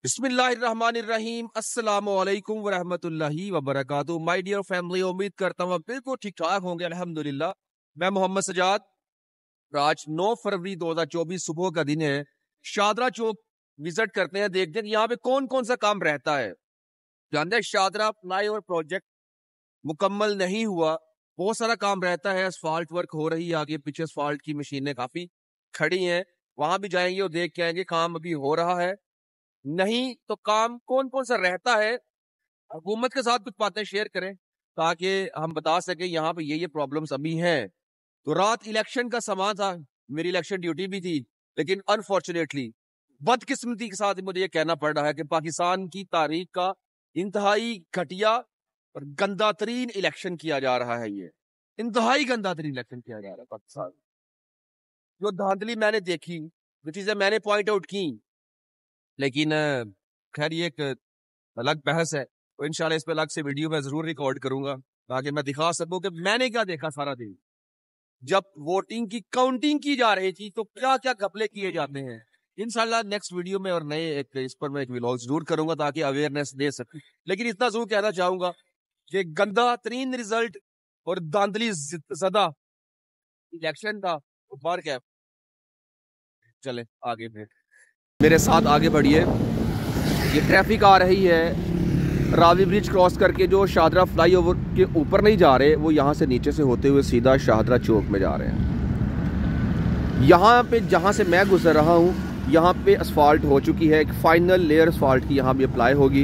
बिस्मिल्लाहिर्रहमानिर्रहीम अस्सलामुअलैकुम वरहमतुल्लाहि वबरकातुहू। माय डियर फैमिली, उम्मीद करता हूँ आप बिल्कुल ठीक ठाक होंगे। अल्हम्दुलिल्लाह। मैं मोहम्मद सजाद। आज 9 फरवरी 2024 सुबह का दिन है। शादरा चौक विजिट करते हैं, देखते हैं यहाँ पे कौन कौन सा काम रहता है। जानते हैं शादरा फ्लाईओवर प्रोजेक्ट मुकम्मल नहीं हुआ, बहुत सारा काम रहता है। असफाल्ट वर्क हो रही है, आगे पीछे असफाल्ट की मशीनें काफी खड़ी हैं, वहां भी जाएंगे और देख के आएंगे काम अभी हो रहा है नहीं तो काम कौन कौन सा रहता है। हुकूमत के साथ कुछ बातें शेयर करें ताकि हम बता सके यहाँ पे ये प्रॉब्लम्स अभी हैं। तो रात इलेक्शन का समा था, मेरी इलेक्शन ड्यूटी भी थी, लेकिन अनफॉर्चुनेटली बदकिस्मती के साथ मुझे ये कहना पड़ रहा है कि पाकिस्तान की तारीख का इंतहाई घटिया और गंदा तरीन इलेक्शन किया जा रहा है। ये इंतहाई गंदा तरीन इलेक्शन किया जा रहा है पाकिस्तान। जो धांधली मैंने देखी, जो चीजें मैंने पॉइंट आउट की, लेकिन खैर ये एक अलग बहस है। तो इंशाल्लाह इस पे अलग से वीडियो मैं जरूर रिकॉर्ड करूंगा ताकि मैं दिखा सकूं कि मैंने क्या देखा सारा दिन। जब वोटिंग की काउंटिंग की जा रही थी तो क्या क्या घपले किए जाते हैं। इंशाल्लाह नेक्स्ट वीडियो में और नए इस पर मैं एक व्लॉग जरूर करूंगा ताकि अवेयरनेस दे सकूं। लेकिन इतना जरूर कहना चाहूंगा कि गंदा तरीन रिजल्ट और धांधली ज़दा इलेक्शन था। बार क्या चले आगे में मेरे साथ आगे बढ़िए। ये ट्रैफिक आ रही है रावी ब्रिज क्रॉस करके, जो शाहदरा फ्लाईओवर के ऊपर नहीं जा रहे, वो यहाँ से नीचे से होते हुए सीधा शाहदरा चौक में जा रहे हैं। यहाँ पे जहाँ से मैं गुजर रहा हूँ, यहाँ पे असफाल्ट हो चुकी है। एक फाइनल लेयर असफाल्ट की यहाँ भी अप्लाई होगी।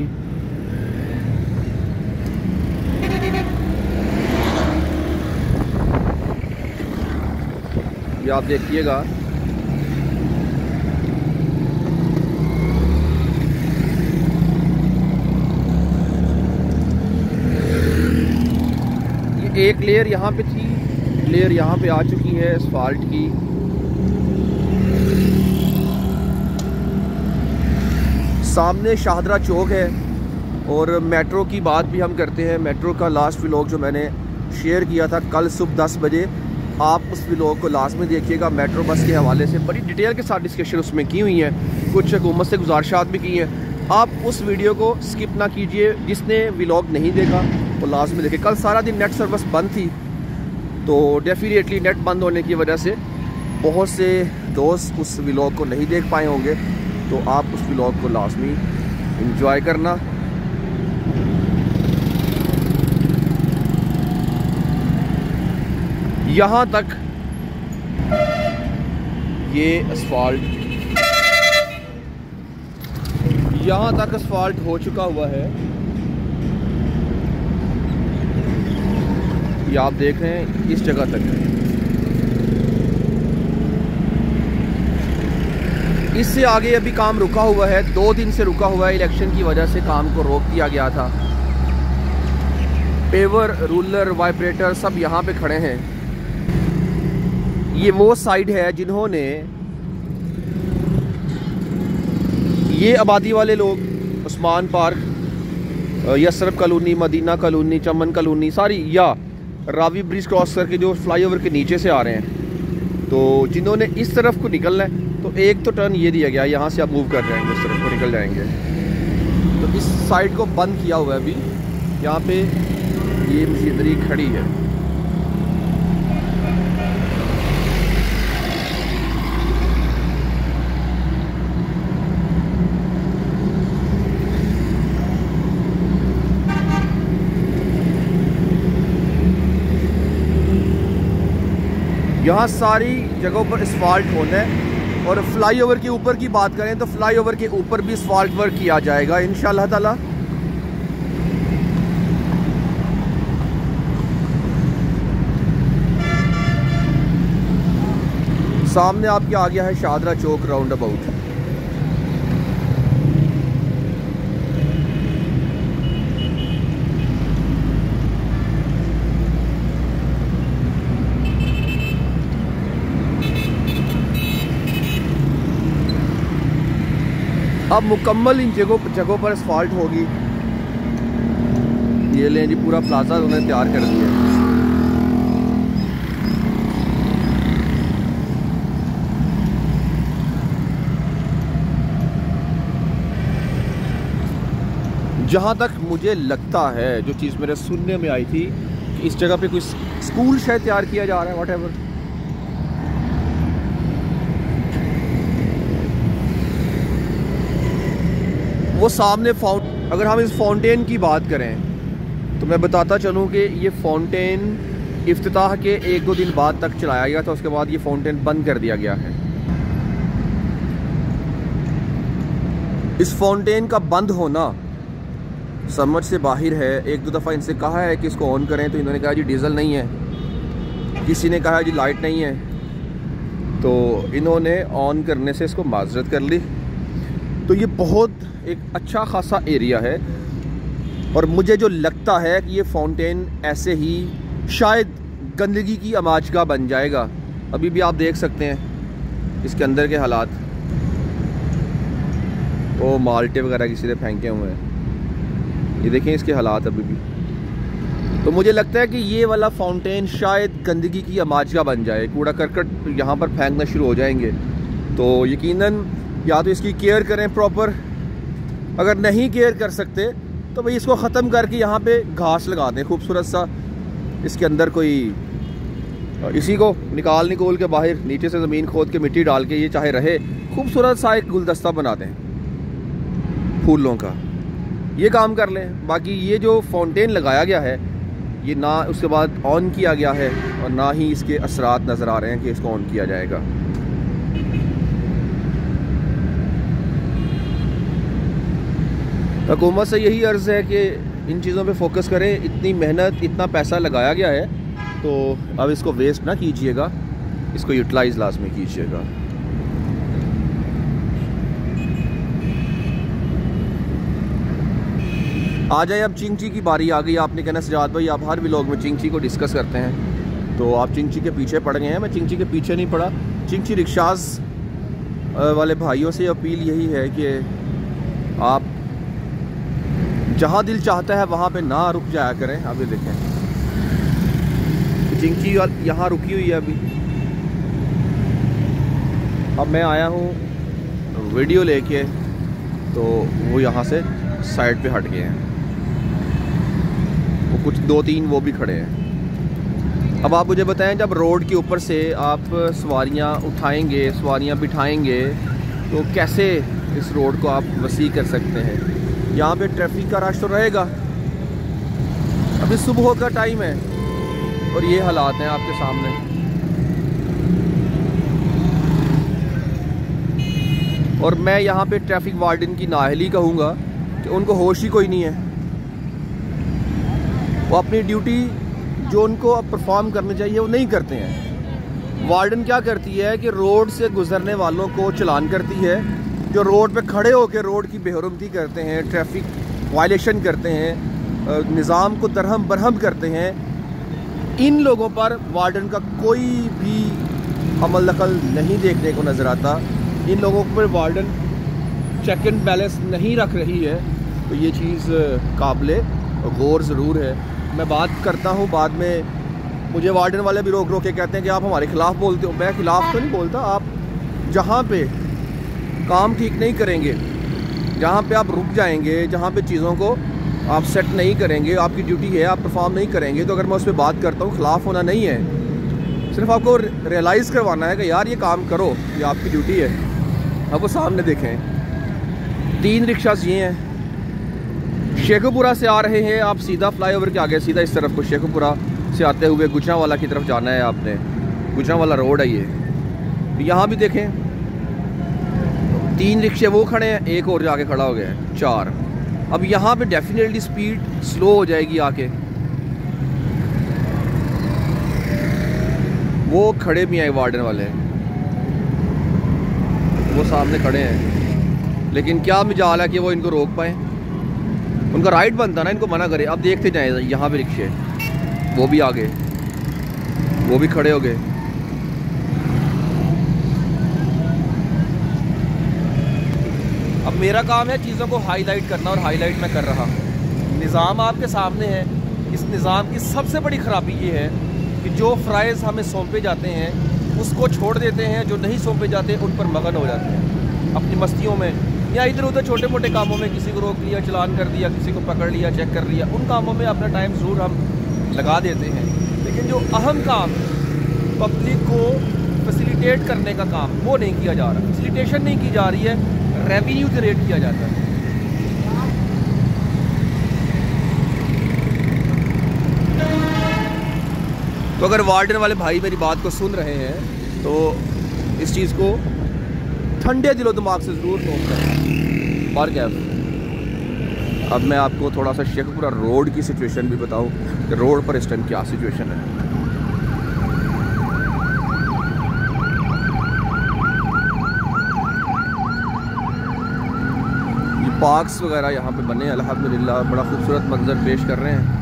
ये आप देखिएगा, एक लेयर यहाँ पे थी, लेयर यहाँ पे आ चुकी है असफाल्ट की। सामने शाहदरा चौक है। और मेट्रो की बात भी हम करते हैं। मेट्रो का लास्ट व्लॉग जो मैंने शेयर किया था कल सुबह 10 बजे, आप उस व्लॉग को लास्ट में देखिएगा। मेट्रो बस के हवाले से बड़ी डिटेल के साथ डिस्कशन उसमें की हुई है, कुछ हुकूमत से गुजारिशात भी की हैं। आप उस वीडियो को स्किप ना कीजिए। जिसने व्लॉग नहीं देखा वो लास्ट में देखे। कल सारा दिन नेट सर्विस बंद थी, तो डेफिनेटली नेट बंद होने की वजह से बहुत से दोस्त उस व्लॉग को नहीं देख पाए होंगे। तो आप उस व्लॉग को लाजमी एंजॉय करना। यहाँ तक ये असफाल्ट, यहाँ तक असफाल्ट हो चुका हुआ है। ये आप देख रहे हैं, इस जगह तक है। इससे आगे अभी काम रुका हुआ है, 2 दिन से रुका हुआ है। इलेक्शन की वजह से काम को रोक दिया गया था। पेवर, रूलर, वाइब्रेटर सब यहाँ पे खड़े हैं। ये वो साइड है जिन्होंने, ये आबादी वाले लोग, उस्मान पार्क, यसरफ colony, Madina colony, Chaman colony सारी, या रावी ब्रिज क्रॉस करके जो फ्लाईओवर के नीचे से आ रहे हैं, तो जिन्होंने इस तरफ को निकलना है, तो एक तो टर्न ये दिया गया, यहाँ से आप मूव कर जाएंगे, इस तरफ को निकल जाएंगे। तो इस साइड को बंद किया हुआ है अभी। यहाँ पे ये मशीनरी खड़ी है। यहाँ सारी जगहों पर असफाल्ट होना है। और फ्लाईओवर के ऊपर की बात करें तो फ्लाईओवर के ऊपर भी असफाल्ट वर्क किया जाएगा इंशाअल्लाह ताला। सामने आपके आ गया है शाहदरा चौक राउंड अबाउट। अब मुकम्मल इन जगहों पर असफाल्ट होगी। ये लें जी, पूरा प्लाजा उन्होंने तैयार कर दिया है। जहाँ तक मुझे लगता है, जो चीज़ मेरे सुनने में आई थी कि इस जगह पे कोई स्कूल शायद तैयार किया जा रहा है, व्हाटएवर। वो सामने अगर हम इस फाउंटेन की बात करें तो मैं बताता चलूँ कि ये फाउंटेन इफ्तिताह के 1-2 दिन बाद तक चलाया गया था, उसके बाद ये फाउंटेन बंद कर दिया गया है। इस फाउंटेन का बंद होना समझ से बाहर है। 1-2 दफ़ा इनसे कहा है कि इसको ऑन करें तो इन्होंने कहा जी डीजल नहीं है, किसी ने कहा जी लाइट नहीं है, तो इन्होंने ऑन करने से इसको माजरत कर ली। तो ये बहुत एक अच्छा खासा एरिया है और मुझे जो लगता है कि ये फाउंटेन ऐसे ही शायद गंदगी की आमाजगाह बन जाएगा। अभी भी आप देख सकते हैं इसके अंदर के हालात, वो माल्टे वगैरह किसी ने फेंके हुए हैं, ये देखें इसके हालात अभी भी। तो मुझे लगता है कि ये वाला फाउंटेन शायद गंदगी की आमाजगाह बन जाए, कूड़ा करकट यहाँ पर फेंकना शुरू हो जाएंगे। तो यकीनन या तो इसकी केयर करें प्रॉपर, अगर नहीं केयर कर सकते तो भाई इसको ख़त्म करके यहाँ पे घास लगा दें खूबसूरत सा, इसके अंदर कोई इसी को निकाल के बाहर नीचे से ज़मीन खोद के मिट्टी डाल के ये चाहे रहे, खूबसूरत सा एक गुलदस्ता बना दें फूलों का, ये काम कर लें। बाकी ये जो फाउंटेन लगाया गया है ये ना उसके बाद ऑन किया गया है और ना ही इसके असरात नज़र आ रहे हैं कि इसको ऑन किया जाएगा। हुकूमत से यही अर्ज़ है कि इन चीज़ों पे फोकस करें। इतनी मेहनत इतना पैसा लगाया गया है तो अब इसको वेस्ट ना कीजिएगा, इसको यूटिलाइज़ लाजमी कीजिएगा। आ जाए अब चिंची की बारी आ गई। आपने कहना सजाद भाई आप हर व्लॉग में चिंची को डिस्कस करते हैं, तो आप चिंची के पीछे पड़ गए हैं। मैं चिंची के पीछे नहीं पड़ा। चिंची रिक्शाज वाले भाइयों से अपील यही है कि आप जहाँ दिल चाहता है वहाँ पे ना रुक जाया करें। आप ये देखें चिंची यहाँ रुकी हुई है अभी। अब मैं आया हूँ वीडियो लेके, तो वो यहाँ से साइड पे हट गए हैं, वो कुछ 2-3 वो भी खड़े हैं। अब आप मुझे बताएं, जब रोड के ऊपर से आप सवारियाँ उठाएंगे, सवारियाँ बिठाएंगे, तो कैसे इस रोड को आप वसी कर सकते हैं? यहाँ पे ट्रैफिक का रश तो रहेगा। अभी सुबह का टाइम है और ये हालात हैं आपके सामने। और मैं यहाँ पे ट्रैफिक वार्डन की नाअहली कहूँगा कि उनको होश ही कोई नहीं है। वो अपनी ड्यूटी जो उनको परफॉर्म करनी चाहिए वो नहीं करते हैं। वार्डन क्या करती है कि रोड से गुजरने वालों को चालान करती है, जो रोड पे खड़े होकर रोड की बेहरमती करते हैं, ट्रैफिक वायलेशन करते हैं, निज़ाम को दरहम बरहम करते हैं, इन लोगों पर वार्डन का कोई भी अमल दखल नहीं देखने को नज़र आता। इन लोगों पर वार्डन चेक एंड बैलेंस नहीं रख रही है, तो ये चीज़ काबिले गौर ज़रूर है। मैं बात करता हूँ बाद में, मुझे वार्डन वाले भी रोक के कहते हैं कि आप हमारे ख़िलाफ़ बोलते हो। मैं ख़िलाफ़ तो नहीं बोलता। आप जहाँ पे काम ठीक नहीं करेंगे, जहाँ पे आप रुक जाएंगे, जहाँ पे चीज़ों को आप सेट नहीं करेंगे, आपकी ड्यूटी है आप परफॉर्म नहीं करेंगे, तो अगर मैं उस पर बात करता हूँ, ख़िलाफ़ होना नहीं है, सिर्फ आपको रियलाइज़ करवाना है कि यार ये काम करो, ये आपकी ड्यूटी है। अब वो सामने देखें 3 रिक्शाज ये हैं, शेखुपुरा से आ रहे हैं। आप सीधा फ्लाईओवर के आगे सीधा इस तरफ को शेखुपुरा से आते हुए गुजरांवाला की तरफ जाना है आपने। गुजरांवाला रोड है ये। यहाँ भी देखें 3 रिक्शे वो खड़े हैं, एक और जाके खड़ा हो गया है, 4। अब यहाँ पे डेफिनेटली स्पीड स्लो हो जाएगी आके। वो खड़े भी हैं वार्डन वाले, वो सामने खड़े हैं, लेकिन क्या मजाल है कि वो इनको रोक पाए। उनका राइट बनता ना इनको मना करे। अब देखते जाए यहाँ पे रिक्शे, वो भी आ गए, वो भी खड़े हो गए। अब मेरा काम है चीज़ों को हाईलाइट करना, और हाईलाइट मैं कर रहा हूँ। निज़ाम आपके सामने है। इस निज़ाम की सबसे बड़ी ख़राबी ये है कि जो फ़राइज़ हमें सौंपे जाते हैं उसको छोड़ देते हैं, जो नहीं सौंपे जाते उन पर मगन हो जाते हैं अपनी मस्तियों में। या इधर उधर छोटे मोटे कामों में किसी को रोक लिया, चलान कर दिया, किसी को पकड़ लिया, चेक कर लिया, उन कामों में अपना टाइम ज़रूर हम लगा देते हैं। लेकिन जो अहम काम पब्लिक को फैसिलिटेट करने का काम, वो नहीं किया जा रहा। फैसिलिटेशन नहीं की जा रही है, रेवेन्यू जनरेट किया जाता है। तो अगर वार्डन वाले भाई मेरी बात को सुन रहे हैं तो इस चीज़ को ठंडे दिलो दिमाग से ज़रूर नोट करें। बार कैब अब मैं आपको थोड़ा सा शेखपुरा रोड की सिचुएशन भी बताऊं कि रोड पर इस टाइम क्या सिचुएशन है। ये पार्क्स वगैरह यहाँ पे बने अल्हम्दुलिल्लाह, बड़ा खूबसूरत मंजर पेश कर रहे हैं।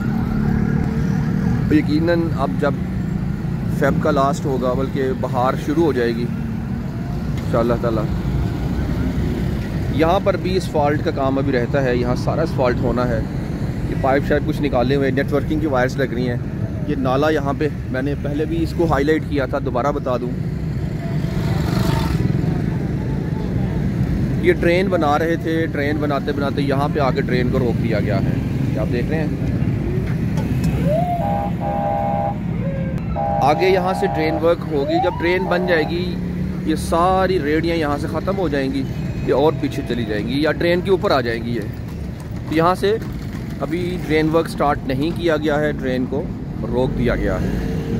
यकीनन अब जब फेब का लास्ट होगा, बल्कि बहार शुरू हो जाएगी इंशाअल्लाह ताला, यहाँ पर भी असफाल्ट का काम अभी रहता है। यहाँ सारा असफाल्ट होना है। ये पाइप शायद कुछ निकाले हुए, नेटवर्किंग की वायर्स लग रही हैं। ये नाला यहाँ पे मैंने पहले भी इसको हाईलाइट किया था, दोबारा बता दूँ। ये ट्रेन बना रहे थे, ट्रेन बनाते बनाते यहाँ पे आके ट्रेन को रोक दिया गया है। ये आप देख रहे हैं। आगे यहाँ से ट्रेन वर्क होगी। जब ट्रेन बन जाएगी ये सारी रेडियाँ यहाँ से ख़त्म हो जाएंगी, ये और पीछे चली जाएंगी या ट्रेन के ऊपर आ जाएंगी। ये तो यहाँ से अभी ट्रेन वर्क स्टार्ट नहीं किया गया है, ट्रेन को रोक दिया गया है।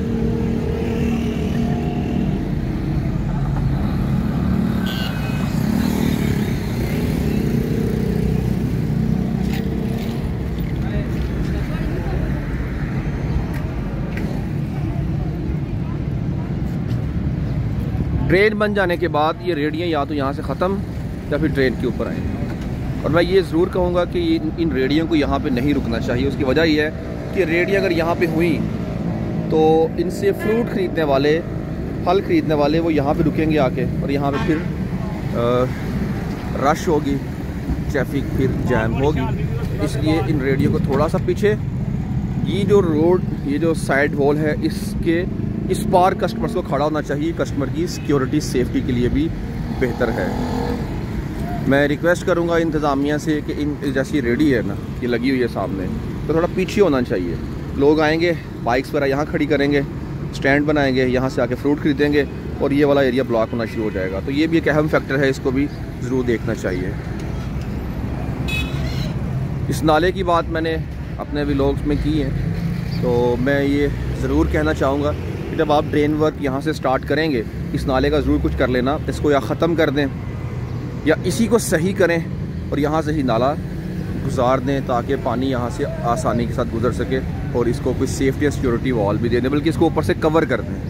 ट्रेन बन जाने के बाद ये रेडियाँ या तो यहाँ से ख़त्म या फिर ट्रेन के ऊपर आएंगी। और मैं ये ज़रूर कहूँगा कि इन रेडियों को यहाँ पे नहीं रुकना चाहिए। उसकी वजह ये है कि रेडियाँ अगर यहाँ पे हुई तो इनसे फ्रूट ख़रीदने वाले, फल ख़रीदने वाले वो यहाँ पे रुकेंगे आके, और यहाँ पे फिर रश होगी, ट्रैफिक फिर जैम होगी। इसलिए इन रेडियो को थोड़ा सा पीछे, ये जो रोड, ये जो साइड वॉल है, इसके इस पार कस्टमर्स को खड़ा होना चाहिए। कस्टमर की सिक्योरिटी सेफ्टी के लिए भी बेहतर है। मैं रिक्वेस्ट करूंगा इंतज़ामिया से कि इन जैसी रेडी है ना, ये लगी हुई है सामने, तो थोड़ा पीछे होना चाहिए। लोग आएंगे, बाइक्स वगैरह यहाँ खड़ी करेंगे, स्टैंड बनाएंगे, यहाँ से आके फ्रूट खरीदेंगे और ये वाला एरिया ब्लॉक होना शुरू हो जाएगा। तो ये भी एक अहम फैक्टर है, इसको भी ज़रूर देखना चाहिए। इस नाले की बात मैंने अपने व्लॉग्स में की है, तो मैं ये ज़रूर कहना चाहूँगा कि जब आप ड्रेन वर्क यहाँ से स्टार्ट करेंगे, इस नाले का ज़रूर कुछ कर लेना। इसको या ख़त्म कर दें या इसी को सही करें और यहाँ से ही नाला गुजार दें, ताकि पानी यहाँ से आसानी के साथ गुजर सके, और इसको कोई सेफ्टी या सिक्योरिटी वॉल भी दे दें, बल्कि इसको ऊपर से कवर कर दें।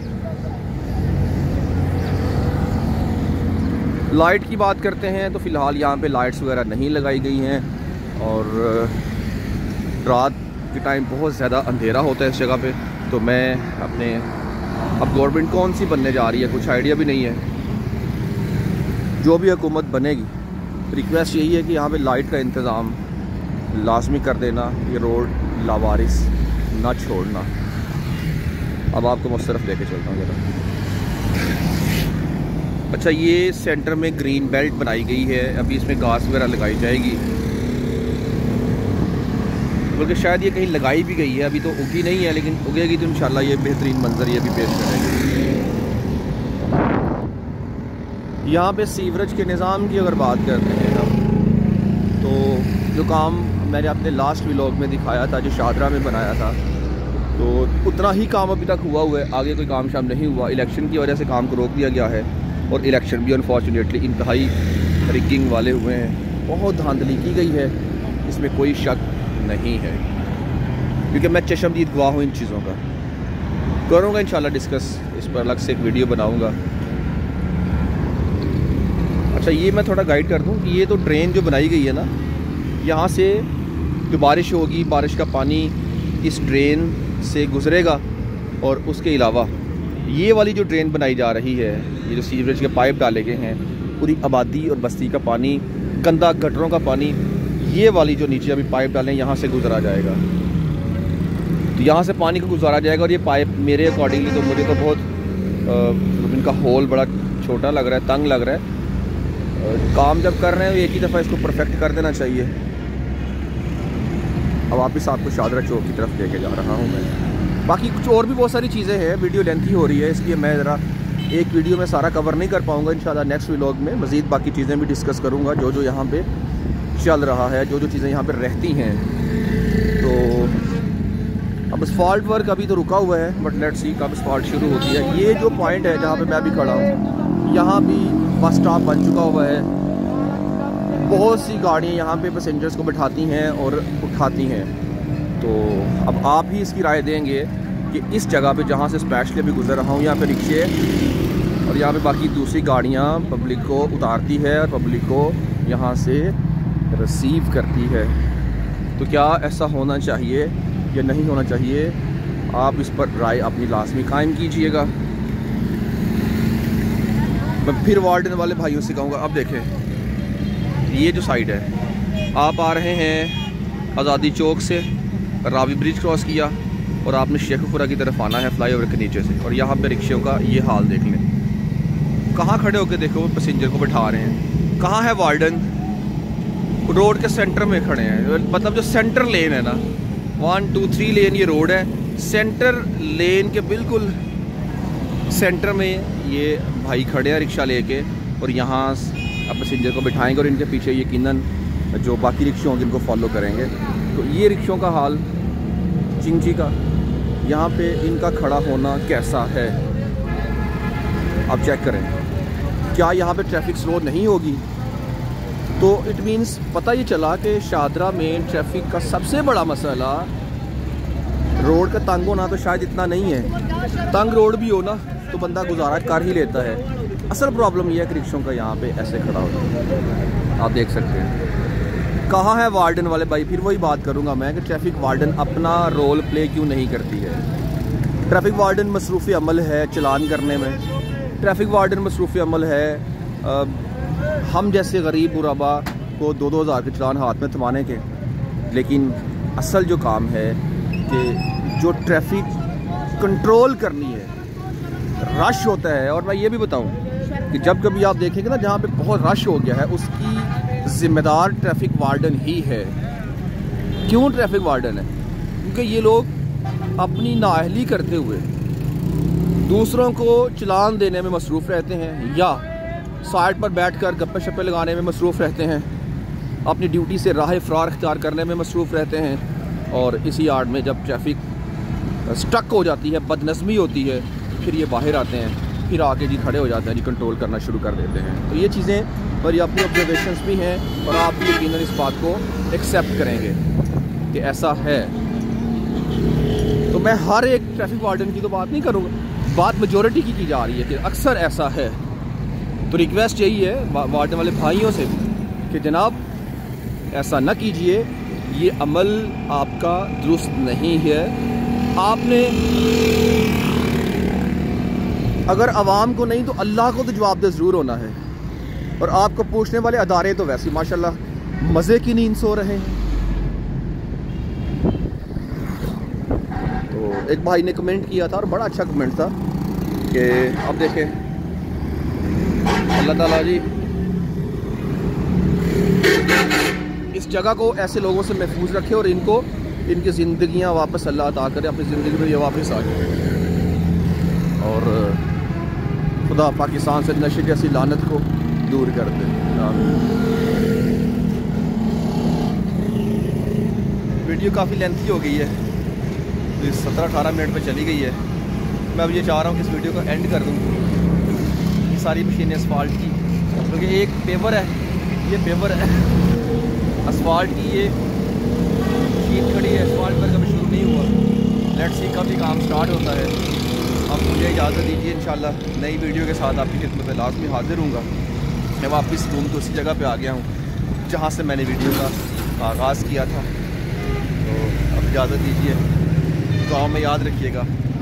लाइट की बात करते हैं तो फ़िलहाल यहाँ पे लाइट्स वगैरह नहीं लगाई गई हैं, और रात के टाइम बहुत ज़्यादा अंधेरा होता है इस जगह पे। तो मैं अपने, अब गवर्नमेंट कौन सी बनने जा रही है कुछ आइडिया भी नहीं है, जो भी हुकूमत बनेगी, रिक्वेस्ट यही है कि यहाँ पे लाइट का इंतज़ाम लाजमी कर देना, ये रोड लावारिस ना छोड़ना। अब आपको मुस्तरफ लेके चलता हूँ ज़रा। अच्छा, ये सेंटर में ग्रीन बेल्ट बनाई गई है, अभी इसमें घास वगैरह लगाई जाएगी, बल्कि शायद ये कहीं लगाई भी गई है, अभी तो उगी नहीं है, लेकिन उगेगी तो इंशाल्लाह ये बेहतरीन मंजर ये भी पेश करेंगे। यहाँ पे सीवरेज के निज़ाम की अगर बात करते हैं हम, तो जो काम मैंने अपने लास्ट व्लॉग में दिखाया था, जो शादरा में बनाया था, तो उतना ही काम अभी तक हुआ है, आगे कोई काम शाम नहीं हुआ। इलेक्शन की वजह से काम को रोक दिया गया है, और इलेक्शन भी अनफॉर्चुनेटली इंतहाई रिगिंग वाले हुए हैं। बहुत धांधली की गई है, इसमें कोई शक नहीं है, क्योंकि मैं चशमदीद गवाह हूँ इन चीज़ों का। करूँगा इंशाल्लाह डिस्कस, इस पर अलग से एक वीडियो बनाऊँगा। अच्छा, ये मैं थोड़ा गाइड कर दूँ कि ये तो ड्रेन जो बनाई गई है ना, यहाँ से जो बारिश होगी, बारिश का पानी इस ड्रेन से गुजरेगा, और उसके अलावा ये वाली जो ड्रेन बनाई जा रही है, ये जो सीवरेज के पाइप डाले गए हैं, पूरी आबादी और बस्ती का पानी, गंदा गटरों का पानी, ये वाली जो नीचे अभी पाइप डालें यहाँ से गुजरा जाएगा। तो यहाँ से पानी को गुजारा जाएगा, और ये पाइप मेरे अकॉर्डिंगली तो मुझे तो बहुत इनका होल बड़ा छोटा लग रहा है, तंग लग रहा है। काम जब कर रहे हैं एक ही दफ़ा इसको परफेक्ट कर देना चाहिए। अब वापस आपको शादरा चौक की तरफ लेके जा रहा हूँ मैं। बाकी कुछ और भी बहुत सारी चीज़ें हैं, वीडियो लेंथी हो रही है इसलिए मैं ज़रा एक वीडियो में सारा कवर नहीं कर पाऊँगा। इंशाल्लाह नेक्स्ट व्लॉग में मज़ीद बाकी चीज़ें भी डिस्कस करूँगा, जो जो यहाँ पे चल रहा है, जो जो चीज़ें यहाँ पे रहती हैं। तो अब असफाल्ट वर्क अभी तो रुका हुआ है, बट लेट्स सी कब असफाल्ट शुरू होती है। ये जो पॉइंट है जहाँ पे मैं भी खड़ा हूँ, यहाँ भी बस स्टॉप बन चुका हुआ है। बहुत सी गाड़ियाँ यहाँ पे पैसेंजर्स को बिठाती हैं और उठाती हैं। तो अब आप ही इसकी राय देंगे कि इस जगह पे जहाँ से स्पेशली अभी गुजर रहा हूँ, यहाँ पे रिक्शे और यहाँ पे बाकी दूसरी गाड़ियाँ पब्लिक को उतारती है और पब्लिक को यहाँ से रिसीव करती है। तो क्या ऐसा होना चाहिए या नहीं होना चाहिए, आप इस पर राय अपनी लाजमी कायम कीजिएगा। मैं फिर वार्डन वाले भाइयों से कहूँगा, अब देखें ये जो साइड है, आप आ रहे हैं आज़ादी चौक से, रावी ब्रिज क्रॉस किया और आपने शेखपुरा की तरफ आना है फ्लाईओवर के नीचे से, और यहाँ पे रिक्शों का ये हाल देख लें। कहाँ खड़े होकर देखो पैसेंजर को बैठा रहे हैं। कहाँ है वार्डन? रोड के सेंटर में खड़े हैं, मतलब जो सेंटर लेन है ना, 1 2 3 लेन ये रोड है, सेंटर लेन के बिल्कुल सेंटर में ये भाई खड़े हैं रिक्शा लेके, और यहाँ अब पैसेंजर को बिठाएंगे और इनके पीछे यकीनन जो बाकी रिक्शे होंगे इनको फॉलो करेंगे। तो ये रिक्शों का हाल चिंची का, यहाँ पे इनका खड़ा होना कैसा है आप चेक करें। क्या यहाँ पे ट्रैफिक स्लो नहीं होगी? तो इट मीन्स पता ये चला कि शादरा में ट्रैफिक का सबसे बड़ा मसला रोड का तंग होना तो शायद इतना नहीं है। तंग रोड भी हो ना तो बंदा गुजारा कर ही लेता है। असल प्रॉब्लम यह है कि रिक्शों का यहाँ पे ऐसे खड़ा होता है, आप देख सकते हैं। कहाँ है वार्डन वाले भाई? फिर वही बात करूँगा मैं कि ट्रैफिक वार्डन अपना रोल प्ले क्यों नहीं करती है। ट्रैफिक वार्डन मसरूफ़ अमल है चलान करने में, ट्रैफिक वार्डन मसरूफ़ अमल है हम जैसे गरीब गुराबा को 2-2 हज़ार के चलान हाथ में थमाने के। लेकिन असल जो काम है कि जो ट्रैफिक कंट्रोल करनी है, रश होता है। और मैं ये भी बताऊं कि जब कभी आप देखेंगे ना जहाँ पे बहुत रश हो गया है, उसकी ज़िम्मेदार ट्रैफिक वार्डन ही है। क्यों ट्रैफिक वार्डन है? क्योंकि ये लोग अपनी नाअहली करते हुए दूसरों को चलान देने में मसरूफ़ रहते हैं, या साइड पर बैठकर गप्पे शप्पे लगाने में मसरूफ़ रहते हैं, अपनी ड्यूटी से राह फ़रार इख्तियार करने में मसरूफ़ रहते हैं। और इसी आड़ में जब ट्रैफिक स्टक हो जाती है, बदनज़मी होती है, फिर ये बाहर आते हैं, फिर आके जी खड़े हो जाते हैं, जी कंट्रोल करना शुरू कर देते हैं। तो ये चीज़ें और ये अपनी ऑब्जर्वेशंस भी हैं और आप भी यकीनन इस बात को एक्सेप्ट करेंगे कि ऐसा है। तो मैं हर एक ट्रैफिक वार्डन की तो बात नहीं करूँगा, बात मेजॉरिटी की जा रही है कि अक्सर ऐसा है। तो रिक्वेस्ट यही है वार्डन वाले भाइयों से कि जनाब ऐसा न कीजिए, ये अमल आपका दुरुस्त नहीं है। आपने अगर आवाम को नहीं तो अल्लाह को तो जवाबदेह ज़रूर होना है। और आपको पूछने वाले अदारे तो वैसे माशाल्लाह मज़े की नींद सो रहे हैं। तो एक भाई ने कमेंट किया था और बड़ा अच्छा कमेंट था कि अब देखें अल्लाह ताला जी इस जगह को ऐसे लोगों से महफूज रखे और इनको इनकी ज़िंदगियाँ वापस अल्लाह अता करे, अपनी ज़िंदगी में ये वापस आ जाए। और खुदा पाकिस्तान से नशे जैसी लानत को दूर कर दे। वीडियो काफ़ी लेंथी हो गई है, 17-18 मिनट पे चली गई है। मैं अब ये चाह रहा हूँ कि इस वीडियो को एंड कर दूँ। ये सारी मशीनें असफाल्ट की, क्योंकि एक पेवर है, ये पेवर है असफाल्ट की, ये शीट खड़ी है, असफाल्ट पर कभी शुरू नहीं हुआ। लेट्स सी कब ये काम स्टार्ट होता है। अब मुझे इजाज़त दीजिए, इंशाल्लाह नई वीडियो के साथ आपकी खिदमत में लाज़मी हाजिर हूँगा। मैं वापस घूम तो उसी जगह पे आ गया हूँ जहाँ से मैंने वीडियो का आगाज़ किया था। तो अब इजाज़त दीजिए, दुआ में याद रखिएगा।